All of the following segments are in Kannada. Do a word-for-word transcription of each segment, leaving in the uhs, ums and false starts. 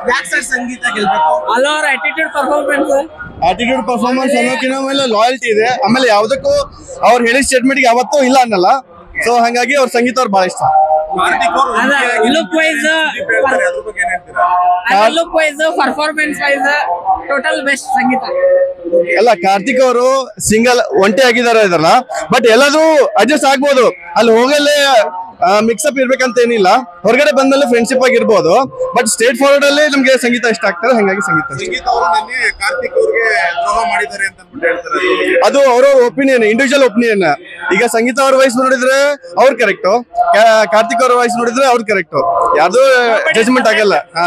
ಯಾಕೆ ಸರ್ ಸಂಗೀತ ಗೆಲ್ಬೇಕು? ಅಲ್ಲ ಅವ್ರ ಆಟಿಟ್ಯೂಡ್ ಪರ್ಫಾರ್ಮೆನ್ಸ್ ಆಟಿಟ್ಯೂಡ್ ಪರ್ಫಾರ್ಮೆನ್ಸ್ ಅನ್ನೋಕಿನ ಮೇಲೆ ಲಾಯಲ್ಟಿ ಇದೆ. ಆಮೇಲೆ ಯಾವ್ದಕ್ಕೂ ಅವ್ರು ಹೇಳಿದ ಸ್ಟೇಟ್ಮೆಂಟ್ ಯಾವತ್ತೂ ಇಲ್ಲ ಅನ್ನಲ್ಲ. ಸೊ ಹಂಗಾಗಿ ಅವ್ರ ಸಂಗೀತ ಅವ್ರು ಬಹಳ ಇಷ್ಟ. Look wise look wise performance wise total best Sangeetha. ಅಲ್ಲ ಕಾರ್ತಿಕ್ ಅವರು ಸಿಂಗಲ್ ಒಂಟಿ ಆಗಿದಾರ ಇದ್ರಲ್ಲ, ಬಟ್ ಎಲ್ಲಾದ್ರೂ ಅಡ್ಜಸ್ಟ್ ಆಗ್ಬೋದು. ಅಲ್ಲಿ ಹೋಗಲ್ಲೇ ಮಿಕ್ಸಪ್ ಇರ್ಬೇಕಂತ ಏನಿಲ್ಲ. ಹೊರಗಡೆ ಬಂದ್ಮೇಲೆ ಫ್ರೆಂಡ್ಶಿಪ್ ಆಗಿರ್ಬೋದು, ಬಟ್ ಸ್ಟೇಟ್ ಫಾರ್ವರ್ಡ್ ಅಲ್ಲಿ ನಮ್ಗೆ ಸಂಗೀತ ಇಷ್ಟ ಆಗ್ತಾರೆ. ಹಂಗಾಗಿ ಸಂಗೀತ ಅದು ಅವರ ಒಪಿನಿಯನ್, ಇಂಡಿವಿಜುವಲ್ ಒಪಿನಿಯನ್. ಈಗ ಸಂಗೀತ ಅವ್ರ ವಾಯ್ಸ್ ನೋಡಿದ್ರೆ ಅವ್ರ ಕರೆಕ್ಟ್, ಕಾರ್ತಿಕ್ ಅವ್ರ ವಾಯ್ಸ್ ನೋಡಿದ್ರೆ ಅವ್ರ ಕರೆಕ್ಟ್. ಯಾವ್ದು ಜಜ್ಮೆಂಟ್ ಆಗಲ್ಲ. ಹಾ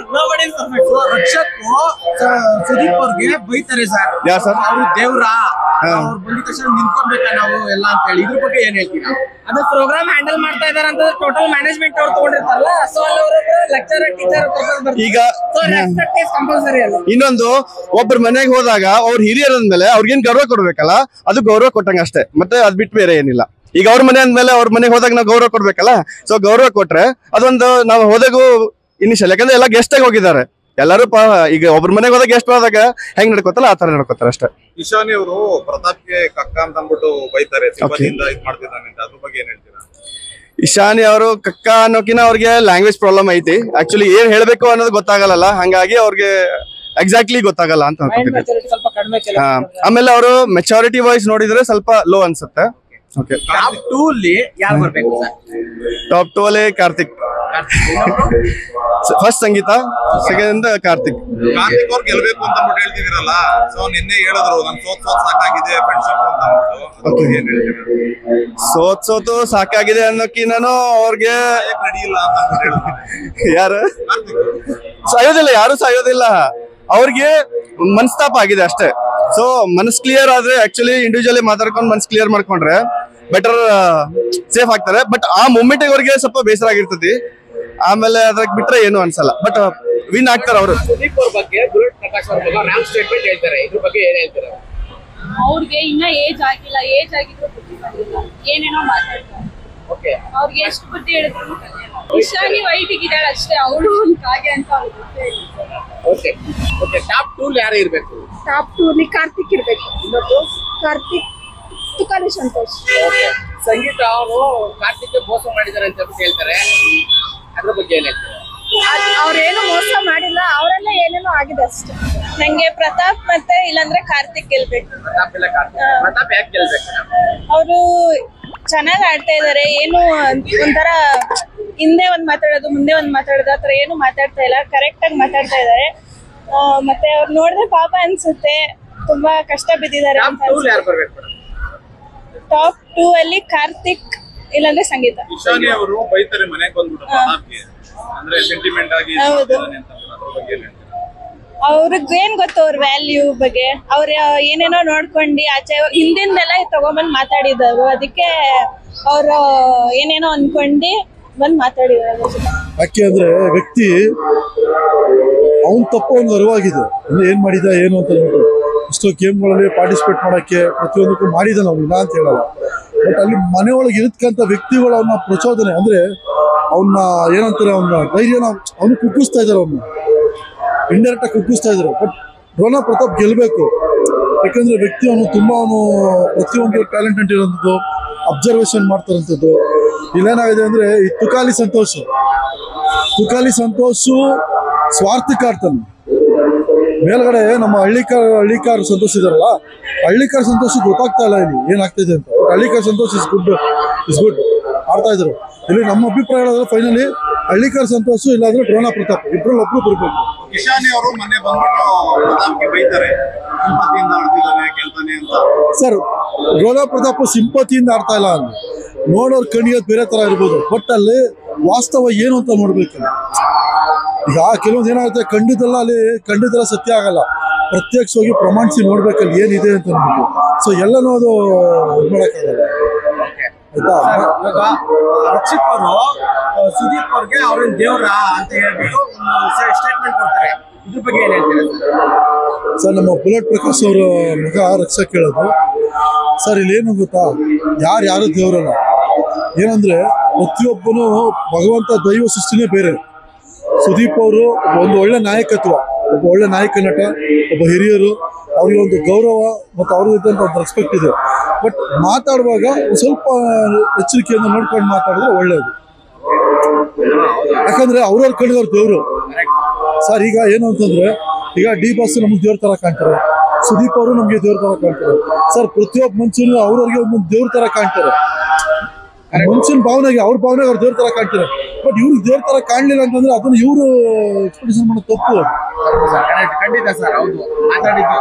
ಸುದೀಪ್ ಅವ್ರಿಗೆ ಬೈತಾರೆ ಸರ್. ಯಾ ಸರ್ ಅವರು ದೇವ್ರ ಅವ್ರು ಬಂದಿದ ತಕ್ಷಣ ನಿಂತ್ಕೊಬೇಕಾ ನಾವು ಎಲ್ಲ ಅಂತ ಹೇಳಿ, ಇದ್ರ ಬಗ್ಗೆ ಏನ್ ಹೇಳ್ತೀರಾ? ಅದು ಪ್ರೋಗ್ರಾಮ್ ಹ್ಯಾಂಡಲ್ ಮಾಡ್ತಾ ಇದಾರೆ ಅಂತ ಟೋಟಲ್ ಮ್ಯಾನೇಜ್ಮೆಂಟ್ ಅವ್ರು ತಗೊಂಡಿರ್ತಾರಲ್ಲ, ಸೊ ಅಲ್ಲಿ ಲೆಕ್ಚರ್ ಟೀಚರ್ ಈಗ ಕಂಪಲ್ಸರಿ ಅಲ್ಲ. ಇನ್ನೊಂದು ಒಬ್ಬರ ಮನೆಗೆ ಹೋದಾಗ ಅವ್ರ ಹಿರಿಯರಂದ್ಮೇಲೆ ಅವ್ರಿಗೇನ್ ಗೌರವ ಕೊಡ್ಬೇಕಲ್ಲ, ಅದು ಗೌರವ ಕೊಟ್ಟಂಗ ಅಷ್ಟೇ. ಮತ್ತೆ ಅದ್ ಬಿಟ್ಟು ಬೇರೆ ಏನಿಲ್ಲ. ಈಗ ಅವ್ರ ಮನೆ ಅಂದ್ಮೇಲೆ ಅವ್ರ ಮನೆಗೆ ಹೋದಾಗ ನಾವು ಗೌರವ ಕೊಡ್ಬೇಕಲ್ಲ. ಸೊ ಗೌರವ ಕೊಟ್ರೆ ಅದೊಂದು ನಾವು ಹೋದಾಗೂ ಇನಿಷಿಯಲ್, ಯಾಕಂದ್ರೆ ಎಲ್ಲ ಗೆಸ್ಟ್ ಆಗಿ ಹೋಗಿದ್ದಾರೆ ಎಲ್ಲರೂ. ಈಗ ಒಬ್ರ ಮನೆಗೆ ಹೋದಾಗ ಗೆಸ್ಟ್ ಹೋದಾಗ ಹೆಂಗ್ ನಡ್ಕೋತಾರ ಆ ತರ ನಡ್ಕೋತಾರ ಅಷ್ಟೇ. ಇಶಾನಿ ಅವರು ಪ್ರತಾಪ್ಗೆ ಕಕ್ಕ ಅಂತ ಅಂದ್ಬಿಟ್ಟು ಬೈತಾರೆ, ಮಾಡ್ತಿದ್ದಾನೆ, ಅದ್ರ ಬಗ್ಗೆ ಏನ್ ಹೇಳ್ತೀರಾ? ಇಶಾನಿ ಅವರು ಕಕ್ಕ ಅನ್ನೋಕಿನ ಅವ್ರಿಗೆ ಲ್ಯಾಂಗ್ವೇಜ್ ಪ್ರಾಬ್ಲಮ್ ಐತಿ. ಆಕ್ಚುಲಿ ಏನ್ ಹೇಳ್ಬೇಕು ಅನ್ನೋದು ಗೊತ್ತಾಗಲ್ಲ, ಹಂಗಾಗಿ ಅವ್ರಿಗೆ ಎಕ್ಸಾಕ್ಟ್ಲಿ ಗೊತ್ತಾಗಲ್ಲ ಅಂತ ಅನ್ಕೊಂಡಿದ್ದೀನಿ. ಆಮೇಲೆ ಅವರು ಮೆಚುರಿಟಿ ವಾಯ್ಸ್ ನೋಡಿದ್ರೆ ಸ್ವಲ್ಪ ಲೋ ಅನ್ಸುತ್ತೆ. ಓಕೆ, ಟಾಪ್ ಟೂ ಅಲ್ಲಿ ಯಾರು ಬರ್ಬೇಕು ಸರ್? ಟಾಪ್ ಟೂ ಅಲ್ಲಿ ಕಾರ್ತಿಕ್, ಫಸ್ಟ್ ಸಂಗೀತ, ಸೆಕೆಂಡ್ ಕಾರ್ತಿಕ್. ಕಾರ್ತಿಕ್ ಅವ್ರು ಗೆಲ್ಬೇಕು ಅಂತ ಹೇಳ್ತಿದಿರಲ್ಲ, ಸೊ ನಿನ್ನೆ ಹೇಳಿದ್ರು ನನ್ ಸೋತ್ ಸೋತ್ ಸಾಕಾಗಿದೆ ಫ್ರೆಂಡ್ಶಿಪ್ ಅಂತ ಅಂದ್ಬಿಟ್ಟು. ಸೋತ್ ಸೋತು ಸಾಕಾಗಿದೆ ಅನ್ನೋಕಿನೂ ಅವ್ರಿಗೆ ನಡಿಯಿಲ್ಲ ಅಂತ ಯಾರು ಸಾಯೋದಿಲ್ಲ, ಯಾರು ಸಾಯೋದಿಲ್ಲ. ಅವ್ರಿಗೆ ಮನಸ್ತಾಪ ಆಗಿದೆ ಅಷ್ಟೇ. ಸೊ ಮನಸ್ ಕ್ಲಿಯರ್ ಆದ್ರೆ, ಆಕ್ಚುಲಿ ಇಂಡಿವಿಜುವಲಿ ಮಾತಾಡ್ಕೊಂಡು ಮನಸ್ ಕ್ಲಿಯರ್ ಮಾಡ್ಕೊಂಡ್ರೆ ಬೆಟರ್, ಸೇಫ್ ಆಗ್ತಾರೆ. ಬಟ್ ಆ ಮೂಮೆಂಟ್ ಅವ್ರಿಗೆ ಸ್ವಲ್ಪ ಬೇಸರ ಆಗಿರ್ತತಿ. ಆಮೇಲೆ ಅದ್ರಾಗ ಬಿಟ್ರೆ ಏನು ಅನ್ಸಲ್ಲ, ಬಟ್ ವಿನ್ ಆಗ್ತಾರ ಅವರು. ಸುದೀಪ್ ಅವ್ರ ಬಗ್ಗೆ ಬುಲೆಟ್ ಪ್ರಕಾಶ್ ಅವ್ರ ಬಗ್ಗೆ ರ್ಯಾಂಪ್ ಸ್ಟೇಟ್ಮೆಂಟ್ ಹೇಳ್ತಾರೆ, ಇದ್ರ ಬಗ್ಗೆ ಏನ್ ಹೇಳ್ತೀರಾ? ಅವ್ರಿಗೆ ಇನ್ನ ಏಜ್ ಆಗಿಲ್ಲ, ಏಜ್ ಆಗಿದ್ರು ಬುದ್ಧಿ ಬಂದಿಲ್ಲ, ಏನೇನೋ ಮಾತಾಡ್ತಾರೆ. ಓಕೆ, ಅವ್ರಿಗೆ ಎಷ್ಟು ಬುದ್ಧಿ ಹೇಳಿದ್ರು ಇಶಾನಿ ವೈಟ್ ಇದ್ದಾಳೆ ಅಷ್ಟೇ, ಅವಳು ಒಂದ್ ಕಾಗೆ ಅಂತ ಅವ್ರಿಗೆ ಗೊತ್ತೇ ಇಲ್ಲ. ಓಕೆ ಓಕೆ ಟಾಪ್ ಟೂ ಯಾರು ಇರ್ಬೇಕು? ಟಾಪ್ ಟೂ ಅಲ್ಲಿ ಕಾರ್ತಿಕ್ ಇರ್ಬೇಕು. ಇನ್ನೊಂದು ಕಾರ್ತಿಕ್, ತುಕಾಲಿ ಸಂತೋಷ್. ಓಕೆ, ಸಂಗೀತ ಅವರು ಕಾರ್ತಿಕ್ ಮೋಸ ಮಾಡಿದ್ದಾರೆ ಅಂತ ಹೇಳ್ತಾರೆ, ಅದ್ರ ಬಗ್ಗೆ ಏನ್ ಹೇಳ್ತಾರೆ? ಅವ್ರೇನು ಮೋಸ ಮಾಡಿಲ್ಲ, ಅವರೆಲ್ಲ ಏನೇನೋ ಆಗಿದೆ ಅಷ್ಟೇ. ನಂಗೆ ಪ್ರತಾಪ್ ಮತ್ತೆ ಇಲ್ಲಾಂದ್ರೆ ಕಾರ್ತಿಕ್ ಗೆಲ್ಬೇಕು. ಪ್ರತಾಪ್ ಇಲ್ಲ ಕಾರ್ತಿಕ್. ಪ್ರತಾಪ್ ಯಾಕೆ ಗೆಲ್ಬೇಕು? ಅವರು ಚೆನ್ನಾಗಿ ಆಡ್ತಾ ಇದಾರೆ. ಏನು ಒಂಥರ ಹಿಂದೆ ಒಂದ್ ಮಾತಾಡೋದು ಮುಂದೆ ಒಂದ್ ಮಾತಾಡೋದು ಆತರ ಏನು ಮಾತಾಡ್ತಾ ಇಲ್ಲ, ಕರೆಕ್ಟ್ ಆಗಿ ಮಾತಾಡ್ತಾ ಇದಾರೆ. ಮತ್ತೆ ಅವ್ರು ನೋಡಿದ್ರೆ ಪಾಪ ಅನ್ಸುತ್ತೆ, ತುಂಬಾ ಕಷ್ಟ ಬಿದ್ದಿದ್ದಾರೆ ಅಂತ. ಟಾಪ್ ಟೂ ಅಲ್ಲಿ ಕಾರ್ತಿಕ್ ಇಲ್ಲಾಂದ್ರೆ ಸಂಗೀತ. ಇಶಾನಿ ಅವರು ಬೈತಾರೆ ಮನೆಗೆ ಬಂದ್ಬಿಟ್ಟು ಪ್ರತಾಪ್ಗೆ, ಅಂದ್ರೆ ಸೆಂಟಿಮೆಂಟ್ ಆಗಿ. ಹೌದು, ಅವ್ರಿಗೆ ಏನ್ ಗೊತ್ತು ಅವ್ರ ವ್ಯಾಲ್ಯೂ ಬಗ್ಗೆ. ಅವ್ರ ಏನೇನೋ ನೋಡ್ಕೊಂಡು ಆಚೆ ಹಿಂದಿಂದೆಲ್ಲ ತಗೊಂಬಂದ್ ಮಾತಾಡಿದವರು, ಅದಕ್ಕೆ ಅವ್ರು ಏನೇನೋ ಅನ್ಕೊಂಡು ಬಂದ್ ಮಾತಾಡಿದ್ರು. ಯಾಕೆ ಅಂದ್ರೆ ವ್ಯಕ್ತಿ ಅವನ್ ತಪ್ಪು ಒಂದು ಅರಿವಾಗಿದೆ, ಇನ್ನು ಏನ್ ಮಾಡಿದ ಏನು ಅಂತ ಅಂದ್ಬಿಟ್ಟು ಇಷ್ಟೋ ಗೇಮ್ಗಳಲ್ಲಿ ಪಾರ್ಟಿಸಿಪೇಟ್ ಮಾಡಕ್ಕೆ ಪ್ರತಿಯೊಂದಕ್ಕೂ ಮಾಡಿದ ನಾವು ಇಲ್ಲ ಅಂತ ಹೇಳಲ್ಲ. ಬಟ್ ಅಲ್ಲಿ ಮನೆಯೊಳಗೆ ಇರತಕ್ಕಂಥ ವ್ಯಕ್ತಿಗಳು ಅವನ್ನ ಪ್ರಚೋದನೆ ಅಂದ್ರೆ ಅವನ್ನ ಏನಂತಾರೆ, ಅವನ ಧೈರ್ಯನ ಅವನು ಕುಗ್ಗಿಸ್ತಾ ಇದಾರೆ, ಅವನ್ನ ಇಂಡೈರೆಕ್ಟ್ ಆಗಿ ಕುಗ್ಗಿಸ್ತಾ ಇದ್ರು. ಬಟ್ ರೋನಾ ಪ್ರತಾಪ್ ಗೆಲ್ಬೇಕು, ಯಾಕಂದ್ರೆ ವ್ಯಕ್ತಿ ಅವನು ತುಂಬಾ ಅವನು ಪ್ರತಿಯೊಂದು ಟ್ಯಾಲೆಂಟೆಂಟ್ ಇರೋಂಥದ್ದು, ಅಬ್ಸರ್ವೇಷನ್ ಮಾಡ್ತಾರಂಥದ್ದು. ಇಲ್ಲೇನಾಗಿದೆ ಅಂದ್ರೆ ಈ ತುಕಾಲಿ ಸಂತೋಷ್ ತುಕಾಲಿ ಸಂತೋಷು ಸ್ವಾರ್ಥಕ್ಕಾಡ್ತಾನೆ. ಮೇಲ್ಗಡೆ ನಮ್ಮ ಹಳ್ಳಿಕಾರ ಹಳ್ಳಿಕಾರ ಸಂತೋಷ್ ಇದಾರಲ್ಲ, ಹಳ್ಳಿಕಾರ ಸಂತೋಷ ಗೊತ್ತಾಗ್ತಾ ಇಲ್ಲ ಇಲ್ಲಿ ಏನಾಗ್ತಿದೆ ಅಂತ. Hallikar Santhosh is good is good ಆಡ್ತಾ ಇದ್ರು. ಇಲ್ಲಿ ನಮ್ಮ ಅಭಿಪ್ರಾಯ ಹೇಳಿದ್ರೆ ಫೈನಲಿ ಹಳ್ಳಿಕಾರ ಸಂತೋಷ್ ಇಲ್ಲಾಂದ್ರೆ ರೋನಾ ಪ್ರತಾಪ್ ಇಬ್ಬರಲ್ಲಿ ಒಬ್ರು ಬರ್ಬೇಕು. ಇಶಾನಿ ಅವರು ಮೊನ್ನೆ ಬಂದ್ಬಿಟ್ಟು ಪ್ರತಾಪ್ಗೆ ಬೈತಾರೆ, ಸಿಂಪತಿಯಿಂದ ಆಡ್ತಿದ್ದಾನೆ ಗೆಲ್ತಾನೆ ಅಂತ. ಸರ್, ರೋನಾ ಪ್ರತಾಪ್ ಸಿಂಪತಿಯಿಂದ ಆಡ್ತಾ ಇಲ್ಲ ಅಲ್ಲಿ, ನೋಡೋರ್ ಕಣ್ಣಿಗೆ ಬೇರೆ ತರ ಇರ್ಬೋದು, ಬಟ್ ಅಲ್ಲಿ ವಾಸ್ತವ ಏನು ಅಂತ ನೋಡ್ಬೇಕು. ಈಗ ಕೆಲವೊಂದು ಏನಾಗುತ್ತೆ, ಖಂಡಿತಲ್ಲ ಅಲ್ಲಿ ಖಂಡಿತಲ್ಲ ಸತ್ಯ ಆಗಲ್ಲ, ಪ್ರತ್ಯಕ್ಷವಾಗಿ ಪ್ರಮಾಣಿಸಿ ನೋಡ್ಬೇಕಲ್ಲಿ ಏನಿದೆ ಅಂತ ಅಂದ್ಬಿಟ್ಟು. ಸೊ ಎಲ್ಲನೂ ಅದು ಇದು ಮಾಡೋಕ್ಕಾಗಲ್ಲ. ಆಯ್ತಾ, ರಕ್ಷಿತ್ ಅವರು ಸುದೀಪ್ ಅವ್ರಿಗೆ ಅವ್ರನ್ನ ದೇವ್ರ ಅಂತ ಹೇಳ್ಬಿಟ್ಟು ಸ್ಟೇಟ್ಮೆಂಟ್ ಕೊಡ್ತಾರೆ, ಇದ್ರ ಬಗ್ಗೆ ಏನ್ ಹೇಳ್ತೀರಾ ಸರ್? ನಮ್ಮ ಬುಲೆಟ್ ಪ್ರಕಾಶ್ ಅವರ ಮಗ ರಕ್ಷಕ್ ಹೇಳೋದು ಸರ್, ಇಲ್ಲಿ ಏನು ಗೊತ್ತಾ, ಯಾರು ಯಾರು ದೇವರಲ್ಲ. ಏನಂದ್ರೆ ಪ್ರತಿಯೊಬ್ಬನು ಭಗವಂತ ದೈವ ಸೃಷ್ಟಿನೇ ಬೇರೆ. ಸುದೀಪ್ ಅವರು ಒಂದು ಒಳ್ಳೆ ನಾಯಕತ್ವ, ಒಬ್ಬ ಒಳ್ಳೆ ನಾಯಕ ನಟ, ಒಬ್ಬ ಹಿರಿಯರು, ಅವ್ರಿಗೆ ಒಂದು ಗೌರವ ಮತ್ತು ಅವ್ರಿಗೆ ಒಂದು ರೆಸ್ಪೆಕ್ಟ್ ಇದೆ. ಬಟ್ ಮಾತಾಡುವಾಗ ಸ್ವಲ್ಪ ಎಚ್ಚರಿಕೆಯನ್ನು ನೋಡ್ಕೊಂಡು ಮಾತಾಡಿದ್ರೆ ಒಳ್ಳೆಯದು. ಯಾಕಂದ್ರೆ ಅವ್ರವ್ರ ಕಡೆದವ್ರ ದೇವರು ಸರ್. ಈಗ ಏನು ಅಂತಂದ್ರೆ, ಈಗ ಡಿ ಬಾಸ್ ನಮ್ಗೆ ದೇವ್ರ ತರ ಕಾಣ್ತಾರೆ, ಸುದೀಪ್ ಅವರು ನಮ್ಗೆ ದೇವ್ರ ತರ ಕಾಣ್ತಾರೆ ಸರ್. ಪ್ರತಿಯೊಬ್ಬ ಮನುಷ್ಯನು ಅವ್ರವ್ರಿಗೆ ಒಂದೊಂದು ದೇವ್ರ ತರ ಕಾಣ್ತಾರೆ. ಮನುಷ್ಯನ ಭಾವನೆಗೆ ಅವ್ರ ಭಾವನೆಗೆ ಅವ್ರ ದೇವ್ರ ತರ ಕಾಣ್ತಾರೆ. ಬಟ್ ಇವ್ರಿಗೆ ದೇವ್ರ ತರ ಕಾಣ್ಲಿಲ್ಲ ಅಂತಂದ್ರೆ ಅದನ್ನ ಇವರು ಎಕ್ಸ್ಪೆಕ್ಟೇಷನ್ ಮಾಡೋ ತಪ್ಪು. ಖಂಡಿತ ಸರ್, ಹೌದು ಮಾತಾಡಿದ್ದು.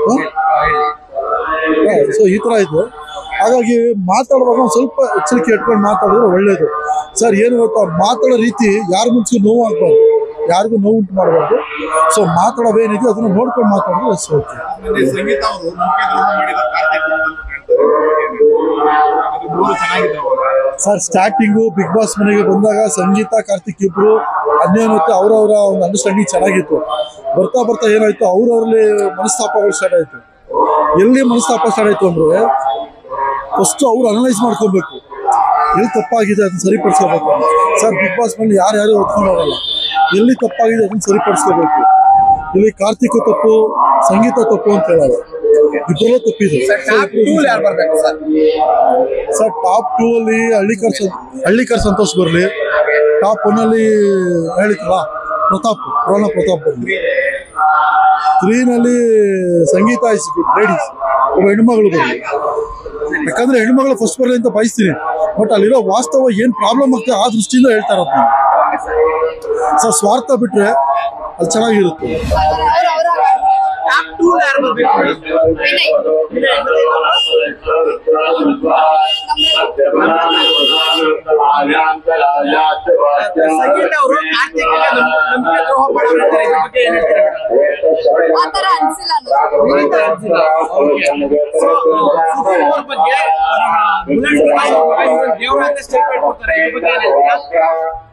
ಸೊ ಈ ತರ ಇದು. ಹಾಗಾಗಿ ಮಾತಾಡುವಾಗ ಒಂದು ಸ್ವಲ್ಪ ಎಚ್ಚರಿಕೆ ಇಟ್ಕೊಂಡು ಮಾತಾಡಿದ್ರೆ ಒಳ್ಳೇದು ಸರ್. ಏನು ಗೊತ್ತಾ, ಮಾತಾಡೋ ರೀತಿ ಯಾರ ಮುಂಚೆ ನೋವು ಆಗ್ಬಾರ್ದು, ಯಾರಿಗೂ ನೋವು ಉಂಟು ಮಾಡಬಾರ್ದು. ಸೊ ಮಾತಾಡೋವೇನಿದೆ ಅದನ್ನ ನೋಡ್ಕೊಂಡು ಮಾತಾಡಿದ್ರೆ ಅಷ್ಟು ಓಕೆ. ಸಂಗೀತ ಅವರು ನಂಬಿಕೆ ದ್ರೋಹ ಮಾಡಿದ Karthik sir, starting Bigg Boss ಮನೆಗೆ ಬಂದಾಗ ಸಂಗೀತ ಕಾರ್ತಿಕ್ ಇಬ್ರು ಅನ್ಯೋನ್ಯತೆ ಅವರವರ ಒಂದು ಅಂಡರ್ಸ್ಟ್ಯಾಂಡಿಂಗ್ ಚೆನ್ನಾಗಿತ್ತು. ಬರ್ತಾ ಬರ್ತಾ ಏನಾಯ್ತು, ಅವ್ರವ್ರಲ್ಲಿ ಮನಸ್ತಾಪಗಳು ಸ್ಟಾರ್ಟ್ ಆಯ್ತು. ಎಲ್ಲಿ ಮನಸ್ತಾಪ ಸ್ಟಾರ್ಟ್ ಆಯ್ತು ಅಂದ್ರೆ, ಫಸ್ಟ್ ಅವ್ರು ಅನಲೈಸ್ ಮಾಡ್ಕೋಬೇಕು, ಎಲ್ಲಿ ತಪ್ಪಾಗಿದೆ ಅದನ್ನ ಸರಿಪಡಿಸ್ಕೋಬೇಕು. ಸರ್, ಬಿಗ್ ಬಾಸ್ ಮನೆ ಯಾರ್ಯಾರು ಹೊತ್ಕೊಂಡು ಹೋಗಲ್ಲ, ಎಲ್ಲಿ ತಪ್ಪಾಗಿದೆ ಅದನ್ನ ಸರಿಪಡಿಸ್ಕೋಬೇಕು. ಇಲ್ಲಿ ಕಾರ್ತಿಕ್ ತಪ್ಪು, ಸಂಗೀತ ತಪ್ಪು ಅಂತ ಹೇಳಲ್ಲ, ಇಬ್ಬರಲ್ಲೂ ತಪ್ಪಿದೆ. ಸರ್, ಟಾಪ್ ಟೂ ಅಲ್ಲಿ ಹಳ್ಳಿಕರ್ ಹಳ್ಳಿಕರ್ ಸಂತೋಷ್ ಬರಲಿ, ಟಾಪ್ ಒನ್ ಅಲ್ಲಿ ಹೇಳಿದ್ರಲ್ಲ ಪ್ರತಾಪ್ ಪ್ರೋಣ ಪ್ರತಾಪ್ ಬರಲಿ, ತ್ರೀನಲ್ಲಿ ಸಂಗೀತ ಇಸ್ ಗುಡ್ ಲೇಡೀಸ್, ಒಬ್ಬ ಹೆಣ್ಮಗಳು ಬರಲಿ. ಯಾಕಂದ್ರೆ ಹೆಣ್ಮಗಳು ಫಸ್ಟ್ ಬರಲಿ ಅಂತ ಬಯಸ್ತೀನಿ. ಬಟ್ ಅಲ್ಲಿರೋ ವಾಸ್ತವ ಏನ್ ಪ್ರಾಬ್ಲಮ್ ಆಗ್ತದೆ ಆ ದೃಷ್ಟಿಯಿಂದ ಹೇಳ್ತಾ ಇರೋದು. ಸರ್, ಸ್ವಾರ್ಥ ಬಿಟ್ರೆ ಅದು ಚೆನ್ನಾಗಿರುತ್ತೆ. ಸಂಗೀತ ಅವರು ಕಾರ್ತಿಕ್ ನಂಬಿಕೆ ದ್ರೋಹ ಮಾಡೋರು ಇದ್ದಾರೆ, ಇದ್ರ ಬಗ್ಗೆ ಏನ್ ಹೇಳ್ತೀರಾ? ಆತರ ಅನ್ಸಿಲ್ಲ ಬಗ್ಗೆ ದೇವರ ಸ್ಟೇಟ್ಮೆಂಟ್ ಕೊಡ್ತಾರೆ, ಇದ್ರ ಬಗ್ಗೆ ಏನ್ ಹೇಳ್ತೀರಾ?